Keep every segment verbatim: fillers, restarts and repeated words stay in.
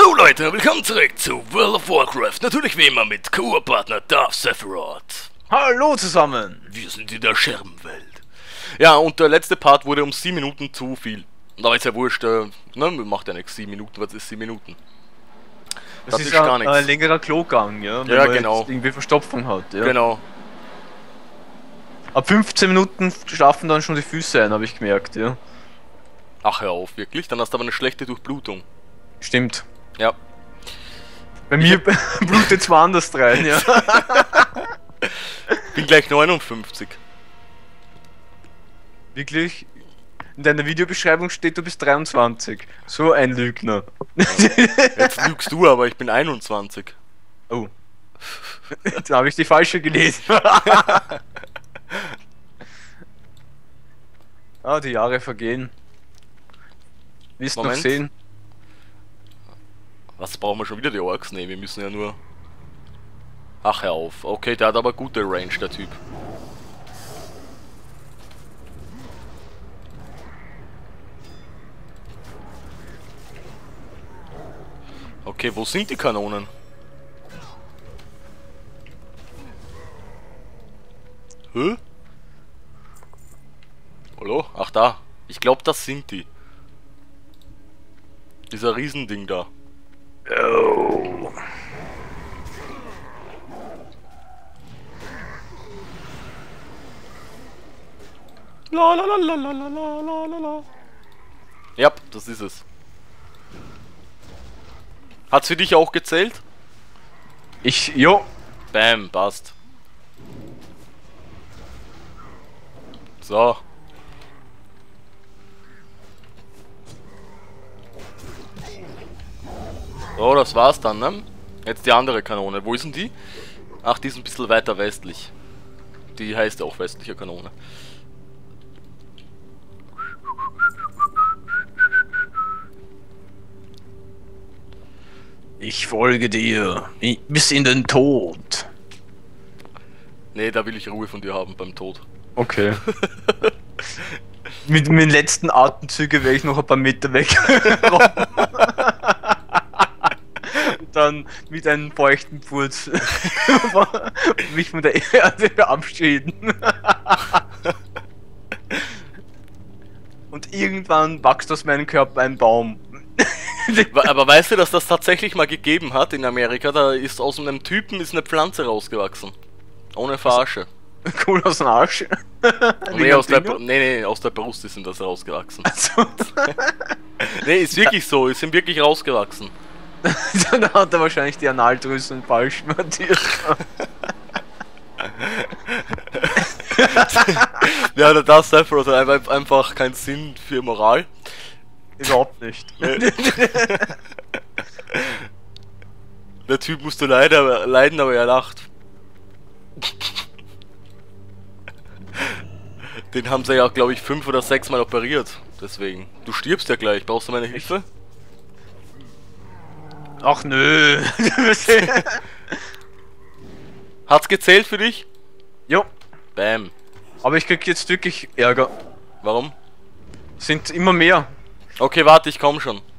Hallo Leute, willkommen zurück zu World of Warcraft. Natürlich wie immer mit Koop-Partner Darth Sephiroth. Hallo zusammen. Wir sind in der Scherbenwelt. Ja, und der letzte Part wurde um sieben Minuten zu viel. Da ist ja wurscht, äh, ne, macht ja nichts, sieben Minuten, was ist sieben Minuten? Das, das ist, ist gar nichts. Ein längerer Klogang, ja, wenn ja, man genau. irgendwie Verstopfung hat. Ja. Genau. Ab fünfzehn Minuten schlafen dann schon die Füße ein, habe ich gemerkt, ja. Ach, hör auf, wirklich? Dann hast du aber eine schlechte Durchblutung. Stimmt. Ja. Bei mir blutet zwar anders rein, ja. Bin gleich neunundfünfzig. Wirklich? In deiner Videobeschreibung steht, du bist dreiundzwanzig. So ein Lügner. Jetzt lügst du, aber ich bin einundzwanzig. Oh. Da habe ich die falsche gelesen. Ah, die Jahre vergehen. Wirst noch sehen. Was brauchen wir schon wieder die Orks? Ne, wir müssen ja nur... Ach, hör auf. Okay, der hat aber gute Range, der Typ. Okay, wo sind die Kanonen? Hä? Hallo? Ach da. Ich glaube, das sind die. Dieser Riesending da. Oh. La la la la la la la la la. Ja, das ist es. Hat's für dich auch gezählt? Ich, jo. Bam, passt. So. So, das war's dann, ne? Jetzt die andere Kanone. Wo ist denn die? Ach, die ist ein bisschen weiter westlich. Die heißt auch westliche Kanone. Ich folge dir bis in den Tod. Nee, da will ich Ruhe von dir haben beim Tod. Okay. Mit meinen letzten Atemzügen wäre ich noch ein paar Meter weg. Und dann mit einem feuchten Furz mich von der Erde verabschieden. Und irgendwann wächst aus meinem Körper ein Baum. Aber weißt du, dass das tatsächlich mal gegeben hat in Amerika? Da ist aus einem Typen ist eine Pflanze rausgewachsen. Ohne Verarsche. Cool, aus dem Arsch? Nee, aus der, nee, nee, aus der Brust ist das rausgewachsen. Also. Nee, ist wirklich so, ist ihm wirklich rausgewachsen. Dann hat er wahrscheinlich die Analdrüsen falsch markiert. Ja, der Darth Sephiroth hat einfach keinen Sinn für Moral. Überhaupt nicht. Nee. Der Typ musste leider leiden, aber er lacht. Den haben sie ja, glaube ich, fünf oder sechs Mal operiert. Deswegen. Du stirbst ja gleich. Brauchst du meine Hilfe? Ach nö. Hat's gezählt für dich? Jo. Bam. Aber ich krieg jetzt wirklich Ärger. Warum? Sind immer mehr. Okay, warte, ich komm schon.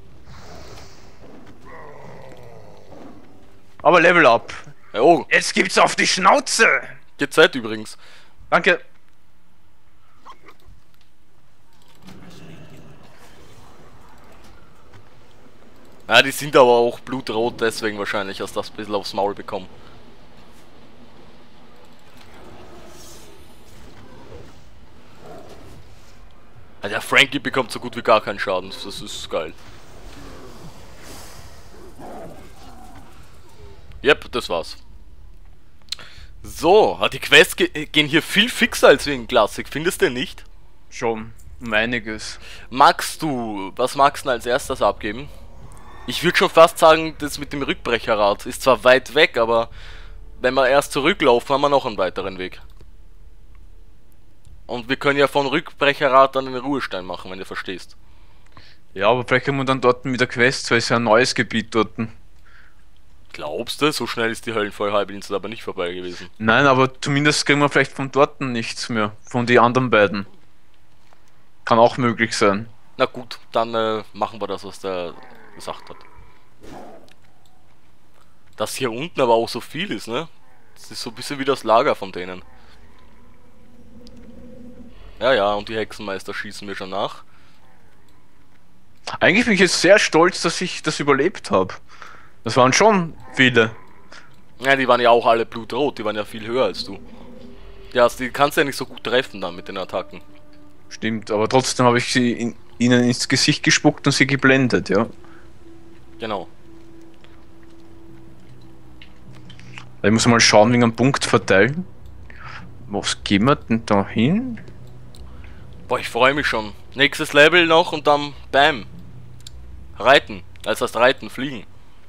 Aber Level up. Oh. Jetzt gibt's auf die Schnauze. Geht Zeit übrigens. Danke. Ja, die sind aber auch blutrot, deswegen wahrscheinlich, dass das ein bisschen aufs Maul bekommen. Ja, der Frankie bekommt so gut wie gar keinen Schaden, das ist geil. Yep, das war's. So, die Quests ge gehen hier viel fixer als wie in Classic, findest du nicht? Schon, um einiges. Magst du, was magst du als erstes abgeben? Ich würde schon fast sagen, das mit dem Rückbrecherrad ist zwar weit weg, aber wenn wir erst zurücklaufen, haben wir noch einen weiteren Weg. Und wir können ja von Rückbrecherrad dann den Ruhestein machen, wenn du verstehst. Ja, aber vielleicht können wir dann dort mit der Quest, weil es ja ein neues Gebiet dort. Glaubst du? So schnell ist die Höllenfeuer-Halbinsel aber nicht vorbei gewesen. Nein, aber zumindest kriegen wir vielleicht von dort nichts mehr. Von den anderen beiden. Kann auch möglich sein. Na gut, dann äh, machen wir das, was der gesagt hat. Dass hier unten aber auch so viel ist, ne? Das ist so ein bisschen wie das Lager von denen. Ja, ja, und die Hexenmeister schießen mir schon nach. Eigentlich bin ich jetzt sehr stolz, dass ich das überlebt habe. Das waren schon viele. Ja, die waren ja auch alle blutrot, die waren ja viel höher als du. Ja, also die kannst du ja nicht so gut treffen dann mit den Attacken. Stimmt, aber trotzdem habe ich sie in, ihnen ins Gesicht gespuckt und sie geblendet, ja. Genau. Ich muss mal schauen, wegen einem Punkt verteilen. Was gehen wir denn da hin? Boah, ich freue mich schon. Nächstes Level noch und dann bam. Reiten. Das heißt Reiten, fliegen.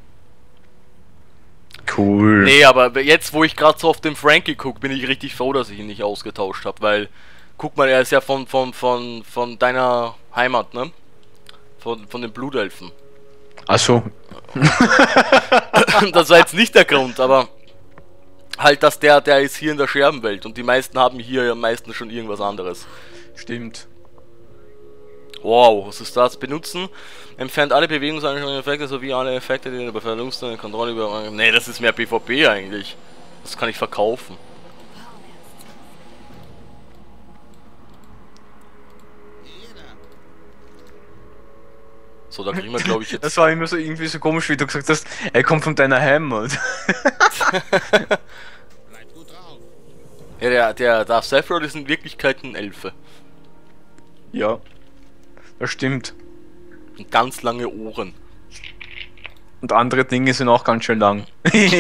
Cool. Nee, aber jetzt, wo ich gerade so auf den Frankie gucke, bin ich richtig froh, dass ich ihn nicht ausgetauscht habe, weil, guck mal, er ist ja von, von, von, von deiner Heimat, ne? Von, von den Blutelfen. Also. Das war jetzt nicht der Grund, aber halt, dass der, der ist hier in der Scherbenwelt und die meisten haben hier ja meistens schon irgendwas anderes. Stimmt. Wow, was ist das? Benutzen, entfernt alle bewegungseingeschränkten Effekte sowie alle Effekte, die bei Verlust und Kontrolle über... Nee, das ist mehr PvP eigentlich. Das kann ich verkaufen. So, da kriegen wir, glaube ich, jetzt... Das war immer so irgendwie so komisch, wie du gesagt hast, er kommt von deiner Heimat. Ja, der, der Darth Sephiroth ist in Wirklichkeit ein Elfe. Ja, das stimmt. Und ganz lange Ohren. Und andere Dinge sind auch ganz schön lang.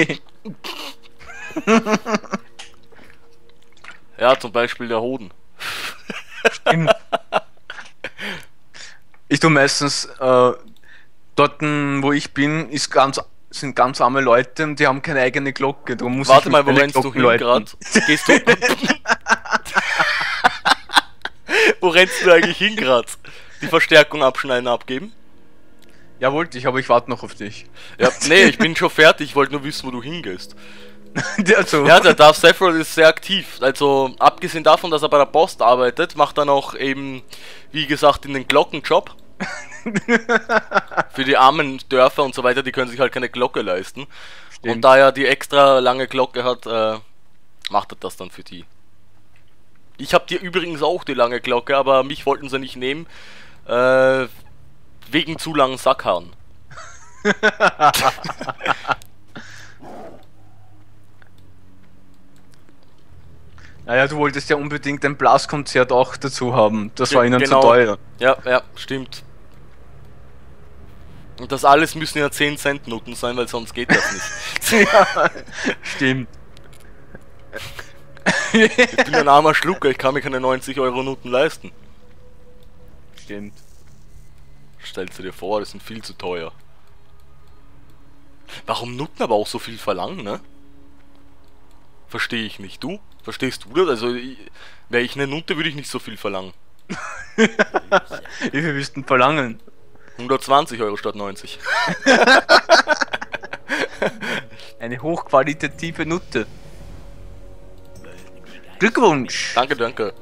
Ja, zum Beispiel der Hoden. Stimmt. Ich tue meistens, äh, dort wo ich bin, ist ganz, sind ganz arme Leute und die haben keine eigene Glocke. Darum muss Warte ich mal, wo rennst du hin gerade? Gehst du... Wo rennst du eigentlich hin gerade? Die Verstärkung abschneiden, abgeben? Ja, wollte ich, aber ich warte noch auf dich. Ja, nee, ich bin schon fertig, ich wollte nur wissen, wo du hingehst. Also. Ja, der Darth Sephiroth ist sehr aktiv. Also, abgesehen davon, dass er bei der Post arbeitet, macht er noch eben, wie gesagt, in den Glockenjob. Für die armen Dörfer und so weiter, die können sich halt keine Glocke leisten. Stimmt. Und da er die extra lange Glocke hat, äh, macht er das dann für die. Ich habe dir übrigens auch die lange Glocke, aber mich wollten sie nicht nehmen, äh, wegen zu langen Sackhaaren. Naja, du wolltest ja unbedingt ein Blaskonzert auch dazu haben. Das war ihnen genau. zu teuer. Ja, ja, stimmt. Und das alles müssen ja zehn Cent Noten sein, weil sonst geht das nicht. Ja, stimmt. Ich bin ein armer Schlucker, ich kann mir keine neunzig Euro Noten leisten. Stimmt. Stellst du dir vor, das sind viel zu teuer. Warum Nutten aber auch so viel verlangen, ne? Verstehe ich nicht. Du? Verstehst du das? Also, wäre ich eine Nutte, würde ich nicht so viel verlangen. Wie viel müssten verlangen? hundertzwanzig Euro statt neunzig. Eine hochqualitative Nutte. Glückwunsch! Danke, danke.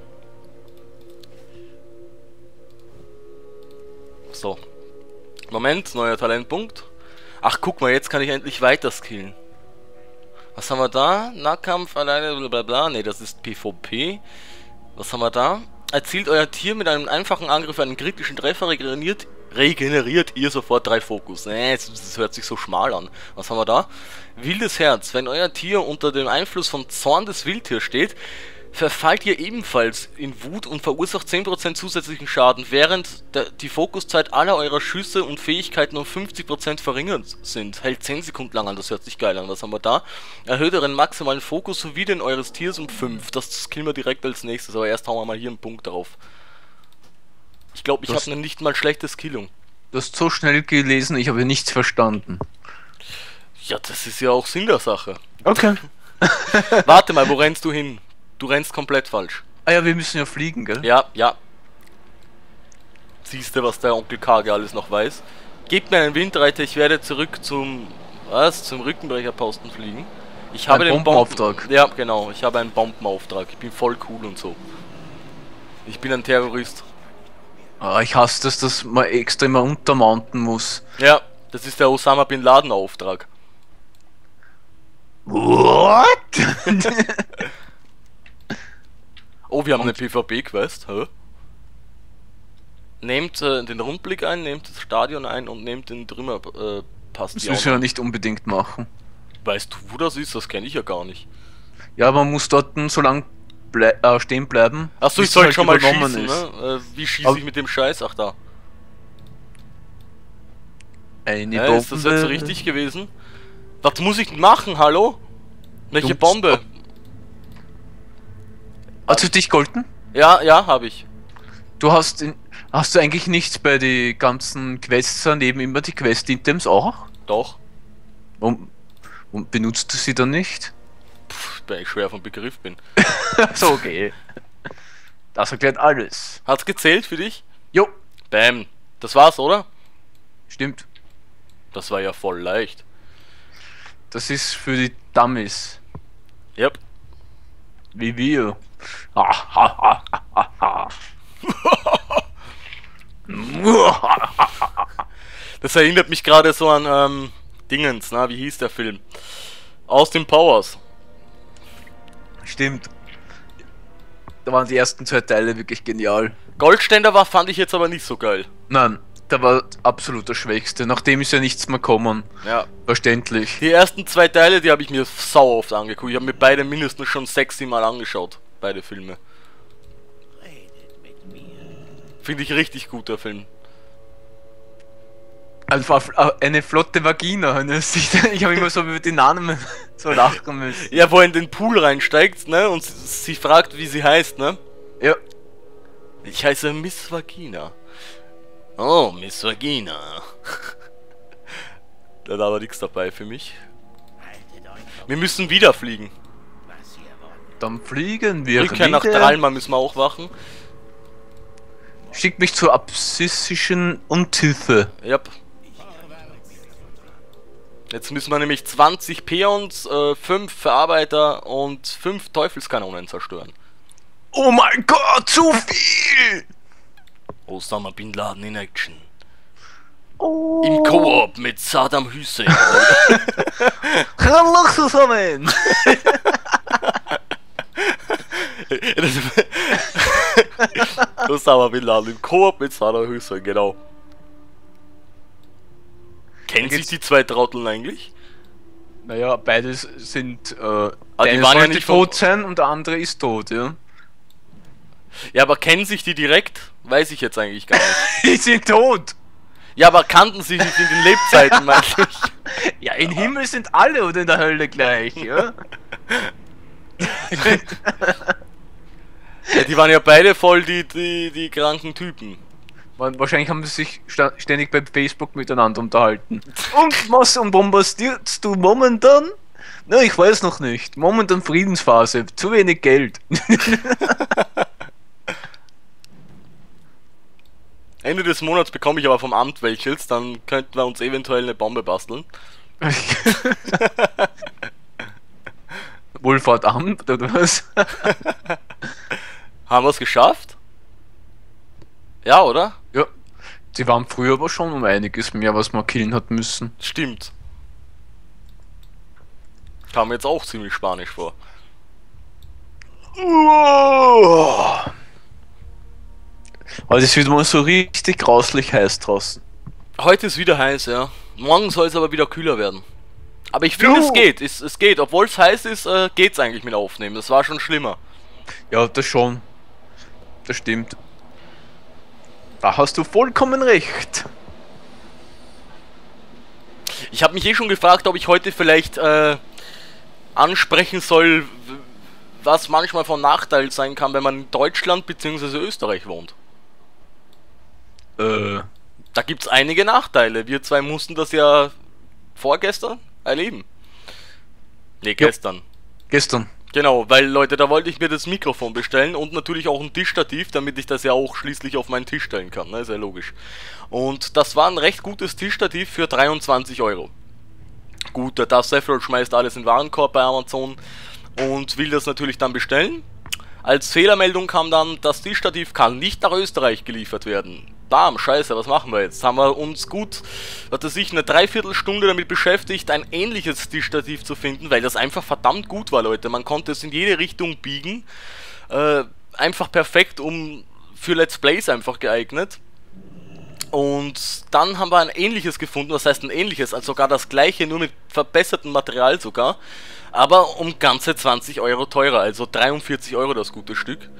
So. Moment, neuer Talentpunkt. Ach, guck mal, jetzt kann ich endlich weiter skillen. Was haben wir da? Nahkampf, alleine, blablabla. Ne, das ist PvP. Was haben wir da? Erzielt euer Tier mit einem einfachen Angriff einen kritischen Treffer, regeneriert, regeneriert ihr sofort drei Fokus. Ne, das, das hört sich so schmal an. Was haben wir da? Wildes Herz. Wenn euer Tier unter dem Einfluss vom Zorn des Wildtiers steht, verfallt ihr ebenfalls in Wut und verursacht zehn Prozent zusätzlichen Schaden, während der, die Fokuszeit aller eurer Schüsse und Fähigkeiten um fünfzig Prozent verringert sind. Hält zehn Sekunden lang an, das hört sich geil an. Was haben wir da? Erhöht euren maximalen Fokus sowie den eures Tiers um fünf. Das skillen wir direkt als nächstes, aber erst hauen wir mal hier einen Punkt drauf. Ich glaube, ich habe eine nicht mal schlechte Skillung. Du hast so schnell gelesen, ich habe nichts verstanden. Ja, das ist ja auch Sinn der Sache. Okay. Warte mal, wo rennst du hin? Du rennst komplett falsch. Ah ja, wir müssen ja fliegen, gell? Ja, ja. Siehst du, was der Onkel Kage alles noch weiß? Gebt mir einen Windreiter, ich werde zurück zum... Was? Zum Rückenbrecherposten fliegen. Ich habe Ein den Bombenauftrag. Bomben, ja, genau. Ich habe einen Bombenauftrag. Ich bin voll cool und so. Ich bin ein Terrorist. Ah, ich hasse das, dass man extra immer untermounten muss. Ja, Das ist der Osama Bin Laden Auftrag. What? Oh, wir haben eine PvP-Quest, hä? Nehmt äh, den Rundblick ein, nehmt das Stadion ein und nehmt den Trümmer äh, Das müssen wir ja nicht unbedingt machen. Weißt du, wo das ist? Das kenne ich ja gar nicht. Ja, man muss dort so lang blei äh, stehen bleiben. Achso, ich bis soll halt schon mal übernommen schießen, ist. ne? Äh, wie schieße Aber- ich mit dem Scheiß? Ach da. Eine Hä, ist das jetzt Bombe. richtig gewesen? Was muss ich machen, hallo? Welche Du- Bombe? Hast du dich golden? Ja, ja, habe ich. Du hast in, hast du eigentlich nicht bei den ganzen Quests daneben immer die Quest-Items auch? Doch. Und, und benutzt du sie dann nicht? Pff, weil ich schwer vom Begriff bin. So, okay. Das erklärt alles. Hat's gezählt für dich? Jo, Bam. Das war's, oder? stimmt. Das war ja voll leicht. Das ist für die Dummies. Yep. Wie wir. Ha, ha, ha, ha, ha. Das erinnert mich gerade so an ähm, Dingens, na, wie hieß der Film? Austin Powers. Stimmt. Da waren die ersten zwei Teile wirklich genial. Goldständer war, fand ich jetzt aber nicht so geil. Nein, der war absolut der Schwächste. Nachdem ist ja nichts mehr kommen. Ja. Verständlich. Die ersten zwei Teile, die habe ich mir sau oft angeguckt. Ich habe mir beide mindestens schon sechs, sieben Mal angeschaut. Beide Filme. Finde ich richtig gut, der Film. Einfach eine flotte Vagina. Ne? Ich habe immer so über die Namen so lachen müssen. Ja, wo er in den Pool reinsteigt, ne? Und sie, sie fragt, wie sie heißt, ne? Ja. Ich heiße Miss Vagina. Oh, Miss Vagina. Da war aber nichts dabei für mich. Wir müssen wieder fliegen. Dann fliegen wir Rückkehr nach wieder. Dralma müssen wir auch wachen. Schickt mich zur absissischen Untiefe. Yep. Jetzt müssen wir nämlich zwanzig Peons, äh, fünf Verarbeiter und fünf Teufelskanonen zerstören. Oh mein Gott, zu viel! Osama Bin Laden in Action. Oh. Im Koop mit Saddam Hussein. Hallo zusammen! Osama Bin Laden im Koop mit Saddam Hussein, genau. Kennen sich die zwei Trotteln eigentlich? Naja, beides sind. Äh, die der eine waren ja sollte nicht von- tot sein und der andere ist tot, ja. Ja, aber kennen sich die direkt? Weiß ich jetzt eigentlich gar nicht. Die sind tot! Ja, aber kannten sie sich in den Lebzeiten, meinte ich. Ja, im Himmel sind alle oder in der Hölle gleich, ja? Ja, die waren ja beide voll die, die, die kranken Typen. Man, wahrscheinlich haben sie sich sta- ständig bei Facebook miteinander unterhalten. Und was bombardierst du momentan? Na, ich weiß noch nicht. Momentan Friedensphase. Zu wenig Geld. Ende des Monats bekomme ich aber vom Amt welches, dann könnten wir uns eventuell eine Bombe basteln. Wohlfahrtamt oder was? Haben wir es geschafft? Ja, oder? Ja. Sie waren früher aber schon um einiges mehr, was man killen hat müssen. Stimmt. Kam mir jetzt auch ziemlich spanisch vor. Aber es wird mal so richtig grauslich heiß draußen. Heute ist wieder heiß, ja. Morgen soll es aber wieder kühler werden. Aber ich finde, Jo. es geht. Es, es geht. Obwohl es heiß ist, äh, geht's eigentlich mit Aufnehmen. Das war schon schlimmer. Ja, das schon. Das stimmt. Da hast du vollkommen recht. Ich habe mich eh schon gefragt, ob ich heute vielleicht äh, ansprechen soll, w- was manchmal von Nachteil sein kann, wenn man in Deutschland bzw. Österreich wohnt. Äh, Da gibt's einige Nachteile. Wir zwei mussten das ja vorgestern erleben. Ne, gestern. gestern. Genau, weil Leute, da wollte ich mir das Mikrofon bestellen und natürlich auch ein Tischstativ, damit ich das ja auch schließlich auf meinen Tisch stellen kann, ne? Ist ja logisch. Und das war ein recht gutes Tischstativ für dreiundzwanzig Euro. Gut, der Dave Seffrold schmeißt alles in den Warenkorb bei Amazon und will das natürlich dann bestellen. Als Fehlermeldung kam dann, das Tischstativ kann nicht nach Österreich geliefert werden. bam, scheiße, was machen wir jetzt? Haben wir uns gut, was weiß ich, eine Dreiviertelstunde damit beschäftigt, ein ähnliches Tischstativ zu finden, weil das einfach verdammt gut war, Leute. Man konnte es in jede Richtung biegen. Äh, einfach perfekt, um für Let's Plays einfach geeignet. Und dann haben wir ein ähnliches gefunden, was heißt ein ähnliches, also sogar das gleiche, nur mit verbessertem Material sogar, aber um ganze zwanzig Euro teurer, also dreiundvierzig Euro das gute Stück.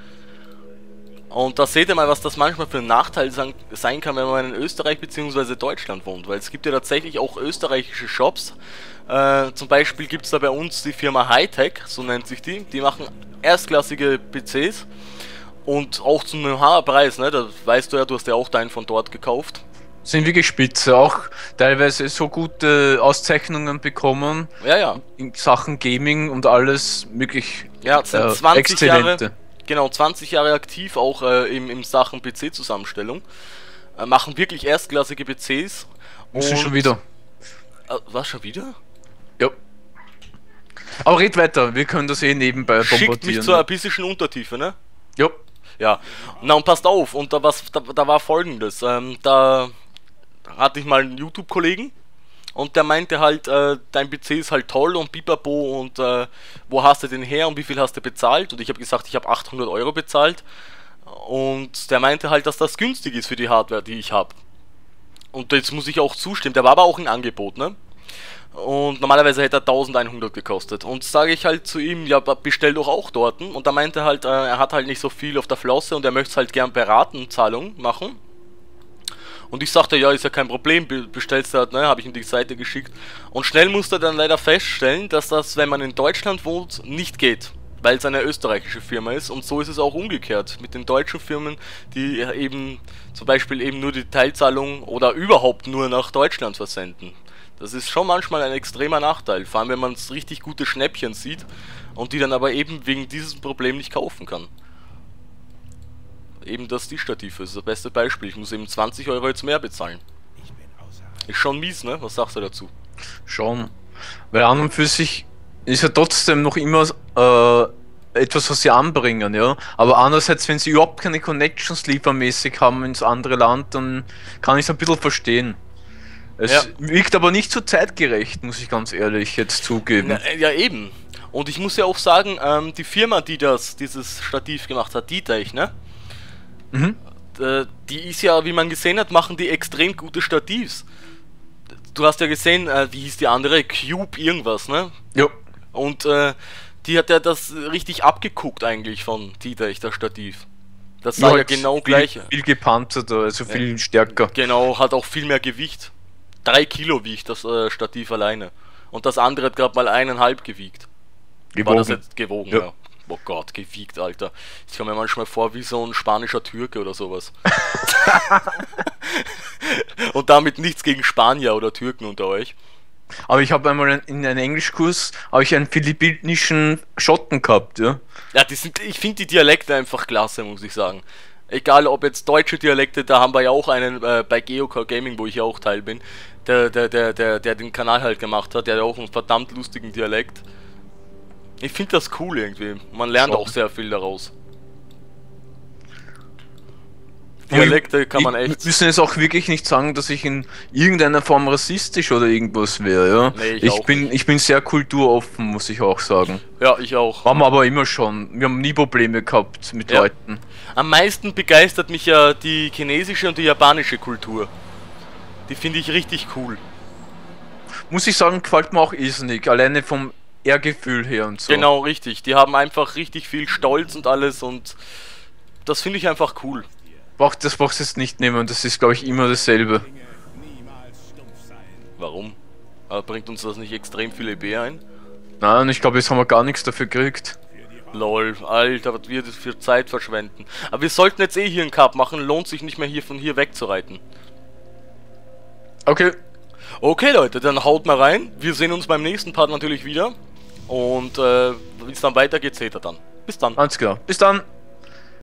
Und da seht ihr mal, was das manchmal für ein Nachteil sein kann, wenn man in Österreich bzw. Deutschland wohnt, weil es gibt ja tatsächlich auch österreichische Shops. Äh, zum Beispiel gibt es da bei uns die Firma Hightech, so nennt sich die, die machen erstklassige P Cs. Und auch zu einem Haarpreis, ne? Das weißt du ja, du hast ja auch deinen von dort gekauft. Sind wirklich spitze, auch teilweise so gute Auszeichnungen bekommen. Ja, ja. In Sachen Gaming und alles möglich. Ja, sind äh, zwanzig Jahre, genau, zwanzig Jahre aktiv, auch äh, im, im Sachen P C-Zusammenstellung. Äh, machen wirklich erstklassige P Cs. Müssen schon wieder. Äh, was, schon wieder? Ja. Aber red weiter, wir können das eh nebenbei bombardieren. Schickt mich zur abyssischen Untertiefe, ne? Ja. Ja, na und passt auf, und da, was, da, da war folgendes, ähm, da hatte ich mal einen YouTube-Kollegen und der meinte halt, äh, dein P C ist halt toll und pipapo und äh, wo hast du den her und wie viel hast du bezahlt? Und ich habe gesagt, ich habe achthundert Euro bezahlt und der meinte halt, dass das günstig ist für die Hardware, die ich habe. Und jetzt muss ich auch zustimmen, der war aber auch ein Angebot, ne? Und normalerweise hätte er eintausendeinhundert gekostet. Und sage ich halt zu ihm, ja, bestell doch auch dort. Und da meinte halt, äh, er hat halt nicht so viel auf der Flosse und er möchte es halt gern per Ratenzahlung machen. Und ich sagte, ja, ist ja kein Problem, bestellst du halt, ne, habe ich ihm die Seite geschickt. Und schnell musste er dann leider feststellen, dass das, wenn man in Deutschland wohnt, nicht geht. Weil es eine österreichische Firma ist. Und so ist es auch umgekehrt. Mit den deutschen Firmen, die eben zum Beispiel eben nur die Teilzahlung oder überhaupt nur nach Deutschland versenden. Das ist schon manchmal ein extremer Nachteil, vor allem wenn man es richtig gute Schnäppchen sieht und die dann aber eben wegen diesem Problem nicht kaufen kann. Eben das Tischstativ ist das beste Beispiel, ich muss eben zwanzig Euro jetzt mehr bezahlen. Ist schon mies, ne? Was sagst du dazu? Schon, weil an und für sich ist ja trotzdem noch immer äh, etwas, was sie anbringen, ja. Aber andererseits, wenn sie überhaupt keine Connections liefermäßig haben ins andere Land, dann kann ich es ein bisschen verstehen. Es ja. wirkt aber nicht so zeitgerecht, muss ich ganz ehrlich jetzt zugeben. Na, ja, eben. Und ich muss ja auch sagen, ähm, die Firma, die das, dieses Stativ gemacht hat, Dieteich, ne? Mhm. Äh, die ist ja, wie man gesehen hat, machen die extrem gute Stativs. Du hast ja gesehen, äh, wie hieß die andere? Cube irgendwas, ne? Ja. Und äh, die hat ja das richtig abgeguckt eigentlich von Dieteich, das Stativ. Das sah ja, ja genau viel, gleich. Viel gepanzerter, also viel ja. stärker. Genau, hat auch viel mehr Gewicht. Drei Kilo wiegt das äh, Stativ alleine. Und das andere hat gerade mal eineinhalb gewiegt. Gewogen. War das jetzt gewogen, ja. ja. Oh Gott, gewiegt, Alter. Ich komme mir manchmal vor wie so ein spanischer Türke oder sowas. Und damit nichts gegen Spanier oder Türken unter euch. Aber ich habe einmal in einem Englischkurs habe ich einen philippinischen Schotten gehabt, ja. Ja, die sind, ich finde die Dialekte einfach klasse, muss ich sagen. Egal ob jetzt deutsche Dialekte, da haben wir ja auch einen äh, bei Geocore Gaming, wo ich ja auch Teil bin, der, der, der, der, der den Kanal halt gemacht hat, der hat auch einen verdammt lustigen Dialekt. Ich finde das cool irgendwie, man lernt Schon. auch sehr viel daraus. Dialekte kann man echt... Wir müssen jetzt auch wirklich nicht sagen, dass ich in irgendeiner Form rassistisch oder irgendwas wäre, ja. Nee, ich, ich bin, ich bin sehr kulturoffen, muss ich auch sagen. Ja, ich auch. Haben wir aber immer schon. Wir haben nie Probleme gehabt mit ja. Leuten. Am meisten begeistert mich ja die chinesische und die japanische Kultur. Die finde ich richtig cool. Muss ich sagen, gefällt mir auch irrsinnig, alleine vom Ehrgefühl her und so. Genau, richtig. Die haben einfach richtig viel Stolz und alles und das finde ich einfach cool. Das brauchst du jetzt nicht nehmen, das ist, glaube ich, immer dasselbe. Warum? Aber bringt uns das nicht extrem viel E B ein? Nein, ich glaube, jetzt haben wir gar nichts dafür gekriegt. Lol, Alter, was wir das für Zeit verschwenden. Aber wir sollten jetzt eh hier einen Cup machen, lohnt sich nicht mehr hier von hier wegzureiten. Okay. Okay, Leute, dann haut mal rein. Wir sehen uns beim nächsten Part natürlich wieder. Und äh, wie es dann weitergeht, seht ihr dann. Bis dann. Alles klar. Bis dann.